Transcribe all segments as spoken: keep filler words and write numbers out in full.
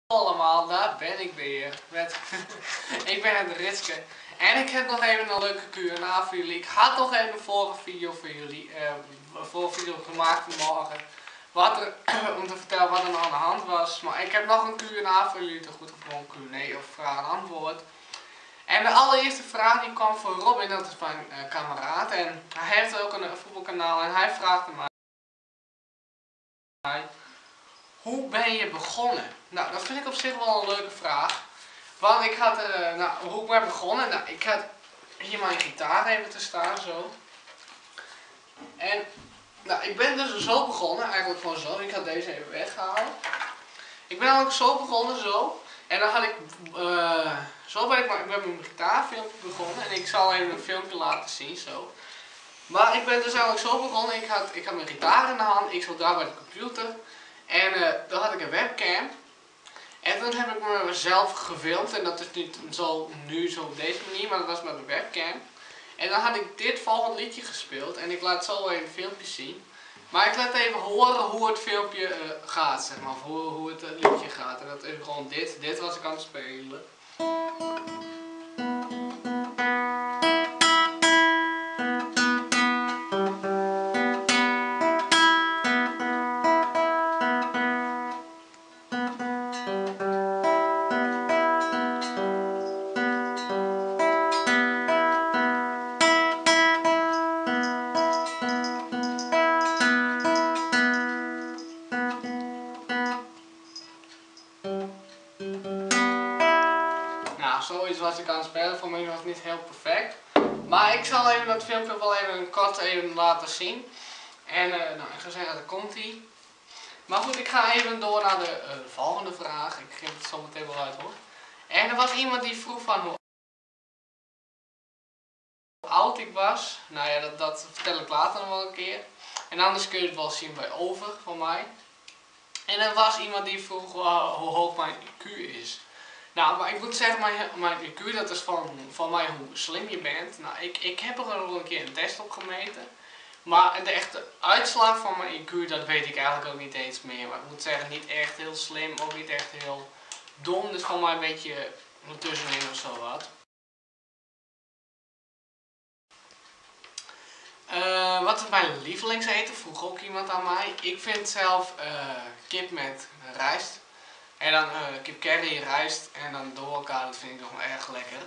Allemaal, daar ben ik weer. Met ik ben het Ritske. En ik heb nog even een leuke Q en A voor jullie. Ik had nog even een vorige video voor jullie. Uh, een vorige video gemaakt vanmorgen. Wat er, om te vertellen wat er nou aan de hand was. Maar ik heb nog een Q en A voor jullie. Te goed of gewoon Q en A of vraag en antwoord. En de allereerste vraag die kwam van Robin, dat is mijn uh, kameraad. En hij heeft ook een, een voetbalkanaal en hij vraagt mij: hoe ben je begonnen? Nou, dat vind ik op zich wel een leuke vraag. Want ik had er, uh, nou, hoe ik ben begonnen? Nou, ik had hier mijn gitaar even te staan, zo. En, nou, ik ben dus zo begonnen, eigenlijk gewoon zo. Ik had deze even weggehaald. Ik ben ook zo begonnen, zo. En dan had ik, uh, zo ben ik met mijn gitaarfilmpje begonnen. En ik zal even een filmpje laten zien, zo. Maar ik ben dus eigenlijk zo begonnen. Ik had, ik had mijn gitaar in de hand, ik zat daar bij de computer. En uh, dan had ik een webcam. En toen heb ik mezelf gefilmd. En dat is niet zo nu zo op deze manier, maar dat was met mijn webcam. En dan had ik dit volgende liedje gespeeld. En ik laat zo even een filmpje zien. Maar ik laat even horen hoe het filmpje uh, gaat, zeg maar. Of hoe, hoe het uh, liedje gaat. En dat is gewoon dit. Dit was ik aan het spelen. Nou, zoiets was ik aan het spelen. Voor mij was het niet heel perfect. Maar ik zal even dat filmpje wel even kort even laten zien. En uh, nou, ik zou zeggen, daar komt hij. Maar goed, ik ga even door naar de uh, volgende vraag. Ik geef het zo meteen wel uit, hoor. En er was iemand die vroeg van hoe oud ik was. Nou ja, dat, dat vertel ik later nog wel een keer. En anders kun je het wel zien bij over van mij. En er was iemand die vroeg uh, hoe hoog mijn I Q is. Nou, maar ik moet zeggen, mijn, mijn I Q, dat is van, van mij hoe slim je bent. Nou, ik, ik heb er wel een keer een test op gemeten. Maar de echte uitslag van mijn I Q, dat weet ik eigenlijk ook niet eens meer. Maar ik moet zeggen, niet echt heel slim, ook niet echt heel dom. Dus van mij een beetje tussenin of zo wat. Uh, wat is mijn lievelingseten? Vroeg ook iemand aan mij. Ik vind zelf uh, kip met rijst. En dan uh, kip curry, rijst en dan door elkaar, dat vind ik nog erg lekker.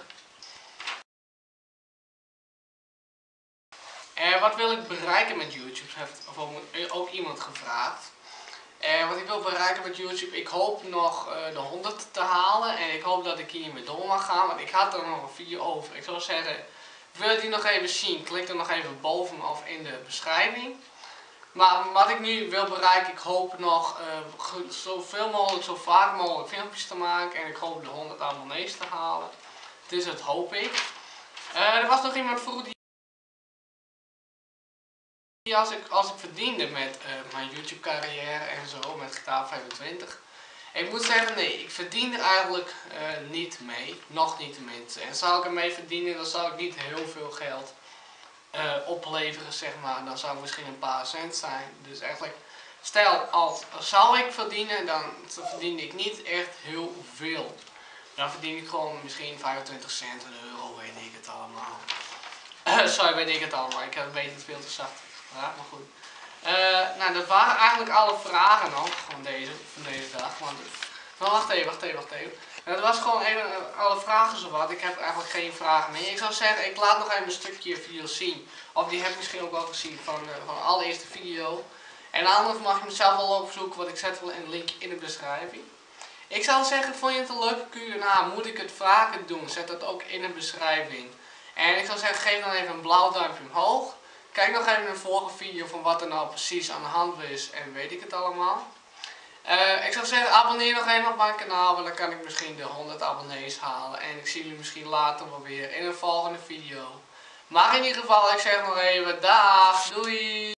En wat wil ik bereiken met YouTube? Heeft of ook iemand gevraagd. En wat ik wil bereiken met YouTube, ik hoop nog uh, de honderd te halen. En ik hoop dat ik hiermee door mag gaan, want ik had er nog een video over. Ik zou zeggen, wil je die nog even zien? Klik er nog even boven of in de beschrijving. Maar wat ik nu wil bereiken, ik hoop nog uh, zoveel mogelijk, zo vaak mogelijk filmpjes te maken. En ik hoop de honderd abonnees te halen. Dus dat hoop ik. Uh, er was nog iemand vroeg die als ik, als ik verdiende met uh, mijn YouTube carrière en zo, met G T A vijfentwintig. Ik moet zeggen, nee, ik verdien er eigenlijk uh, niet mee. Nog niet tenminste. En zou ik ermee verdienen, dan zou ik niet heel veel geld Uh, opleveren, zeg maar. Dan zou het misschien een paar cent zijn. Dus eigenlijk, stel als, als zou ik verdienen, dan verdiende ik niet echt heel veel. Dan verdien ik gewoon misschien vijfentwintig cent, een euro, weet ik het allemaal. Uh, sorry, weet ik het allemaal. Ik heb een beetje veel te zacht. Ja, maar goed. Uh, nou, dat waren eigenlijk alle vragen nog van deze, van deze dag. Want, maar wacht even, wacht even, wacht even. Dat was gewoon even alle vragen zowat. Ik heb eigenlijk geen vragen meer. Ik zou zeggen, ik laat nog even een stukje video zien. Of die heb je misschien ook wel gezien van, uh, van de allereerste video. En anders mag je hem zelf wel opzoeken, want ik zet wel een linkje in de beschrijving. Ik zou zeggen, vond je het een leuke Q en A? Moet ik het vaker doen? Zet dat ook in de beschrijving. En ik zou zeggen, geef dan even een blauw duimpje omhoog. Kijk nog even een vorige video van wat er nou precies aan de hand is en weet ik het allemaal. Uh, ik zou zeggen, abonneer nog even op mijn kanaal, want dan kan ik misschien de honderd abonnees halen. En ik zie jullie misschien later wel weer in een volgende video. Maar in ieder geval, ik zeg nog even, dag, doei!